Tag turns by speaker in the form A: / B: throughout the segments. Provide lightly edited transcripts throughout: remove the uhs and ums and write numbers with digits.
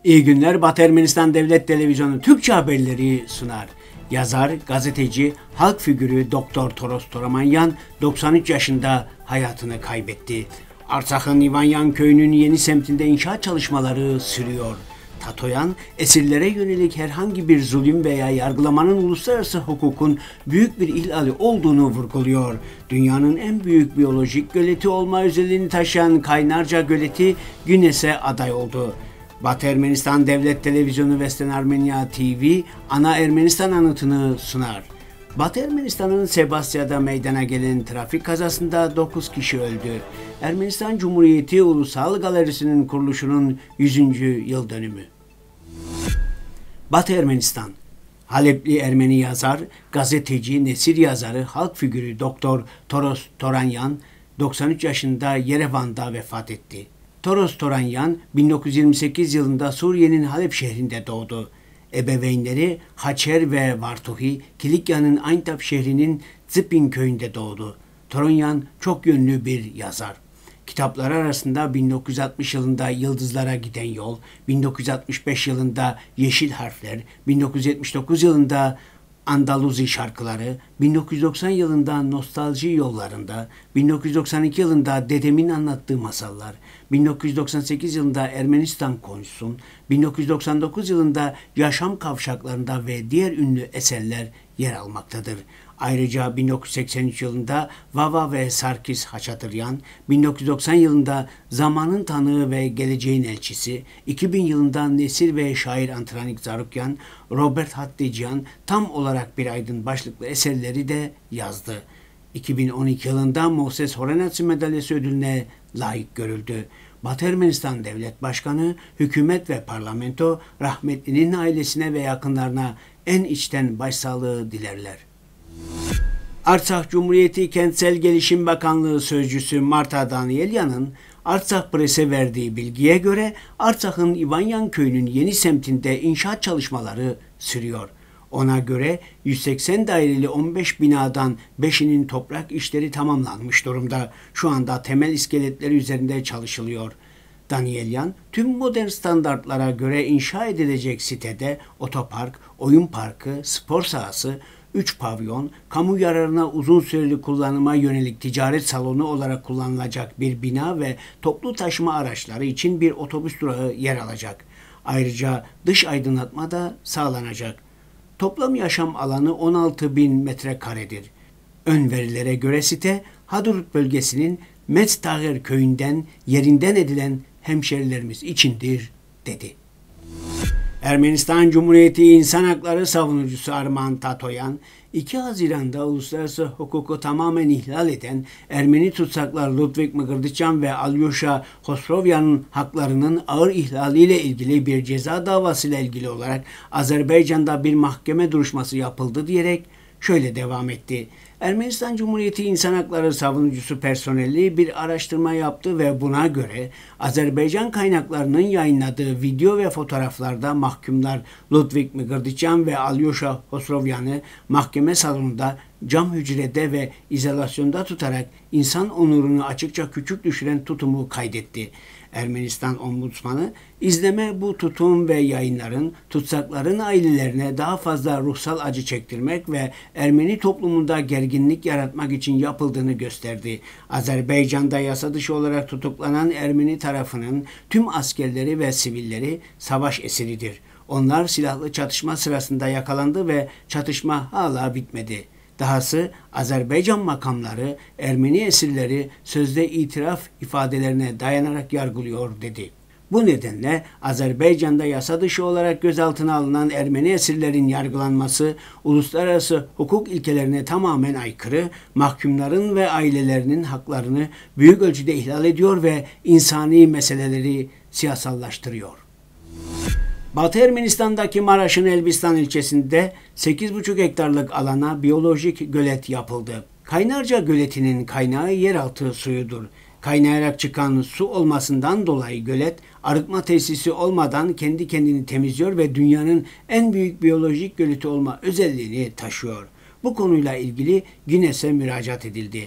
A: İyi günler. Batı Ermenistan Devlet Televizyonu Türkçe haberleri sunar. Yazar, gazeteci, halk figürü Doktor Toros Toramanyan 93 yaşında hayatını kaybetti. Artsak'ın Ivanyan köyünün yeni semtinde inşaat çalışmaları sürüyor. Tatoyan, esirlere yönelik herhangi bir zulüm veya yargılamanın uluslararası hukukun büyük bir ihlali olduğunu vurguluyor. Dünyanın en büyük biyolojik göleti olma özelliğini taşıyan Kaynarca Göleti Günes'e aday oldu. Batı Ermenistan Devlet Televizyonu Western Armenia TV ana Ermenistan anıtını sunar. Batı Ermenistan'ın Sebastya'da meydana gelen trafik kazasında 9 kişi öldü. Ermenistan Cumhuriyeti Ulusal Galerisi'nin kuruluşunun 100. yıl dönümü. Batı Ermenistan. Halepli Ermeni yazar, gazeteci, nesir yazarı, halk figürü Doktor Toros Toranyan 93 yaşında Yerevan'da vefat etti. Toros Toranyan 1928 yılında Suriye'nin Halep şehrinde doğdu. Ebeveynleri Haçer ve Vartuhi, Kilikya'nın Ayntap şehrinin Zipin köyünde doğdu. Toranyan çok yönlü bir yazar. Kitapları arasında 1960 yılında Yıldızlara Giden Yol, 1965 yılında Yeşil Harfler, 1979 yılında Andaluzi şarkıları, 1990 yılında Nostalji Yollarında, 1992 yılında Dedemin Anlattığı Masallar, 1998 yılında Ermenistan Konuşsun, 1999 yılında Yaşam Kavşaklarında ve diğer ünlü eserler yer almaktadır. Ayrıca 1983 yılında Vava ve Sarkis Haçatıryan, 1990 yılında Zamanın Tanığı ve Geleceğin Elçisi, 2000 yılında nesir ve şair Antranik Zarukyan, Robert Hatticyan tam olarak bir aydın başlıklı eserleri de yazdı. 2012 yılında Moses Horenatsi Madalyası ödülüne layık görüldü. Batı Ermenistan Devlet Başkanı, hükümet ve parlamento rahmetlinin ailesine ve yakınlarına en içten başsağlığı dilerler. Artsakh Cumhuriyeti Kentsel Gelişim Bakanlığı Sözcüsü Marta Danielyan'ın Artsakh Press'e verdiği bilgiye göre Artsakh'ın Ivanyan köyünün yeni semtinde inşaat çalışmaları sürüyor. Ona göre 180 daireli 15 binadan 5'inin toprak işleri tamamlanmış durumda. Şu anda temel iskeletleri üzerinde çalışılıyor. Danielyan, tüm modern standartlara göre inşa edilecek sitede otopark, oyun parkı, spor sahası, 3 pavyon, kamu yararına uzun süreli kullanıma yönelik ticaret salonu olarak kullanılacak bir bina ve toplu taşıma araçları için bir otobüs durağı yer alacak. Ayrıca dış aydınlatma da sağlanacak. Toplam yaşam alanı 16.000 metrekaredir. Ön verilere göre site, Hadrut bölgesinin Metstağer köyünden yerinden edilen hemşerilerimiz içindir, dedi. Ermenistan Cumhuriyeti İnsan Hakları Savunucusu Arman Tatoyan, 2 Haziran'da uluslararası hukuku tamamen ihlal eden Ermeni tutsaklar Ludwig Mgrdityan ve Alyosha Khosrovyan'ın haklarının ağır ihlaliyle ilgili bir ceza davasıyla ilgili olarak Azerbaycan'da bir mahkeme duruşması yapıldı diyerek şöyle devam etti. Ermenistan Cumhuriyeti İnsan Hakları Savunucusu personeli bir araştırma yaptı ve buna göre Azerbaycan kaynaklarının yayınladığı video ve fotoğraflarda mahkumlar Ludwig Mgrdityan ve Alyosha Khosrovyan'ı mahkeme salonunda cam hücrede ve izolasyonda tutarak insan onurunu açıkça küçük düşüren tutumu kaydetti. Ermenistan Ombudsmanı, izleme bu tutum ve yayınların tutsakların ailelerine daha fazla ruhsal acı çektirmek ve Ermeni toplumunda gerginlik yaratmak için yapıldığını gösterdi. Azerbaycan'da yasa dışı olarak tutuklanan Ermeni tarafının tüm askerleri ve sivilleri savaş esiridir. Onlar silahlı çatışma sırasında yakalandı ve çatışma hala bitmedi. Dahası Azerbaycan makamları Ermeni esirleri sözde itiraf ifadelerine dayanarak yargılıyor, dedi. Bu nedenle Azerbaycan'da yasa dışı olarak gözaltına alınan Ermeni esirlerin yargılanması uluslararası hukuk ilkelerine tamamen aykırı, mahkumların ve ailelerinin haklarını büyük ölçüde ihlal ediyor ve insani meseleleri siyasallaştırıyor. Batı Ermenistan'daki Maraş'ın Elbistan ilçesinde 8,5 hektarlık alana biyolojik gölet yapıldı. Kaynarca Göleti'nin kaynağı yeraltı suyudur. Kaynayarak çıkan su olmasından dolayı gölet, arıtma tesisi olmadan kendi kendini temizliyor ve dünyanın en büyük biyolojik göleti olma özelliğini taşıyor. Bu konuyla ilgili Guinness'e müracaat edildi.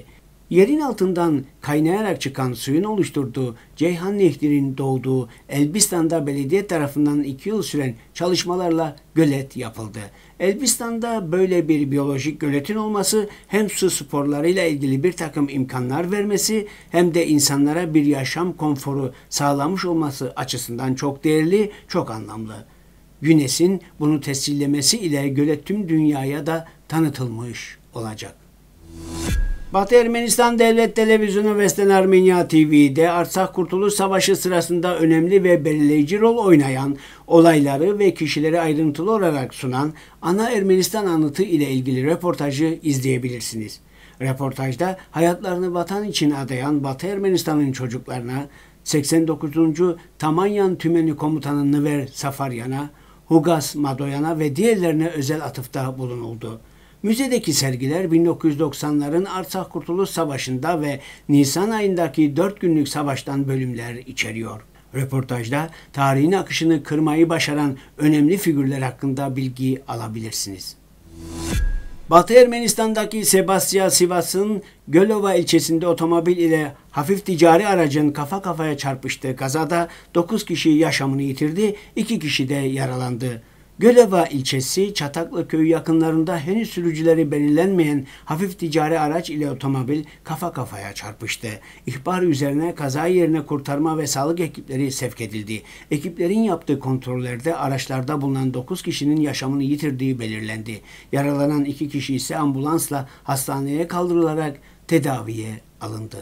A: Yerin altından kaynayarak çıkan suyun oluşturduğu Ceyhan Nehri'nin doğduğu Elbistan'da belediye tarafından 2 yıl süren çalışmalarla gölet yapıldı. Elbistan'da böyle bir biyolojik göletin olması hem su sporlarıyla ilgili bir takım imkanlar vermesi hem de insanlara bir yaşam konforu sağlamış olması açısından çok değerli, çok anlamlı. UNES'in bunu tescillemesi ile gölet tüm dünyaya da tanıtılmış olacak. Batı Ermenistan Devlet Televizyonu Vesten Armenya TV'de Artsakh Kurtuluş Savaşı sırasında önemli ve belirleyici rol oynayan, olayları ve kişileri ayrıntılı olarak sunan Ana Ermenistan Anıtı ile ilgili röportajı izleyebilirsiniz. Röportajda hayatlarını vatan için adayan Batı Ermenistan'ın çocuklarına 89. Tamanyan Tümeni Komutanı Nıver Safaryan'a, Hugas Madoyan'a ve diğerlerine özel atıfta bulunuldu. Müzedeki sergiler 1990'ların Artsakh Kurtuluş Savaşı'nda ve Nisan ayındaki 4 günlük savaştan bölümler içeriyor. Röportajda tarihin akışını kırmayı başaran önemli figürler hakkında bilgi alabilirsiniz. Batı Ermenistan'daki Sebastya Sivas'ın Gölova ilçesinde otomobil ile hafif ticari aracın kafa kafaya çarpıştığı kazada 9 kişi yaşamını yitirdi, 2 kişi de yaralandı. Gölova ilçesi Çataklı köyü yakınlarında henüz sürücüleri belirlenmeyen hafif ticari araç ile otomobil kafa kafaya çarpıştı. İhbar üzerine kaza yerine kurtarma ve sağlık ekipleri sevk edildi. Ekiplerin yaptığı kontrollerde araçlarda bulunan 9 kişinin yaşamını yitirdiği belirlendi. Yaralanan 2 kişi ise ambulansla hastaneye kaldırılarak tedaviye alındı.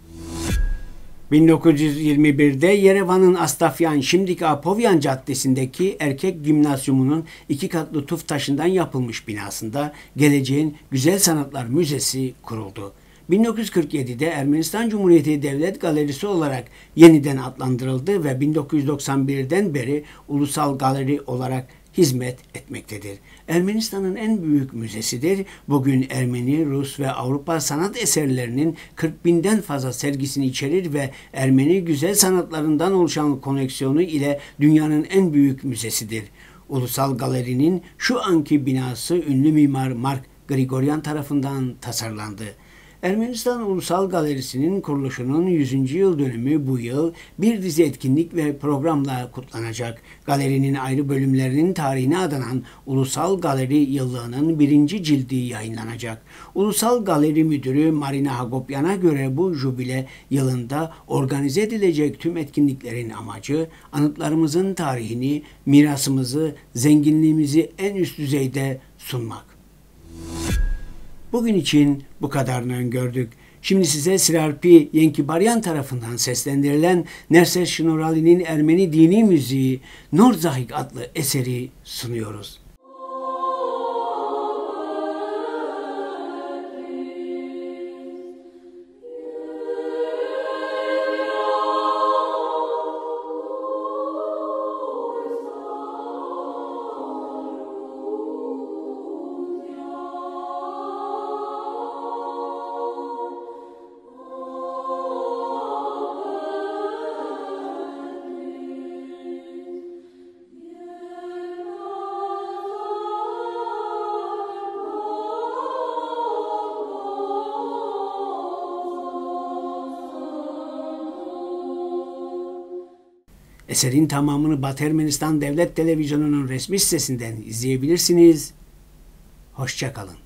A: 1921'de Yerevan'ın Astafyan, şimdiki Apovyan Caddesi'ndeki erkek gimnazyumunun 2 katlı tuf taşından yapılmış binasında Geleceğin Güzel Sanatlar Müzesi kuruldu. 1947'de Ermenistan Cumhuriyeti Devlet Galerisi olarak yeniden adlandırıldı ve 1991'den beri ulusal galeri olarak hizmet etmektedir. Ermenistan'ın en büyük müzesidir. Bugün Ermeni, Rus ve Avrupa sanat eserlerinin 40.000'den fazla sergisini içerir ve Ermeni güzel sanatlarından oluşan koleksiyonu ile dünyanın en büyük müzesidir. Ulusal Galeri'nin şu anki binası ünlü mimar Mark Grigoryan tarafından tasarlandı. Ermenistan Ulusal Galerisi'nin kuruluşunun 100. yıl dönümü bu yıl bir dizi etkinlik ve programla kutlanacak. Galerinin ayrı bölümlerinin tarihine adanan Ulusal Galeri Yıllığı'nın 1. cildi yayınlanacak. Ulusal Galeri Müdürü Marina Hagopyan'a göre bu jubile yılında organize edilecek tüm etkinliklerin amacı anıtlarımızın tarihini, mirasımızı, zenginliğimizi en üst düzeyde sunmak. Bugün için bu kadarını öngördük. Şimdi size Sirarpi Yenkibaryan tarafından seslendirilen Nerses Şinurali'nin Ermeni dini müziği Norzahik adlı eseri sunuyoruz. Eserin tamamını Batı Ermenistan Devlet Televizyonu'nun resmi sitesinden izleyebilirsiniz. Hoşça kalın.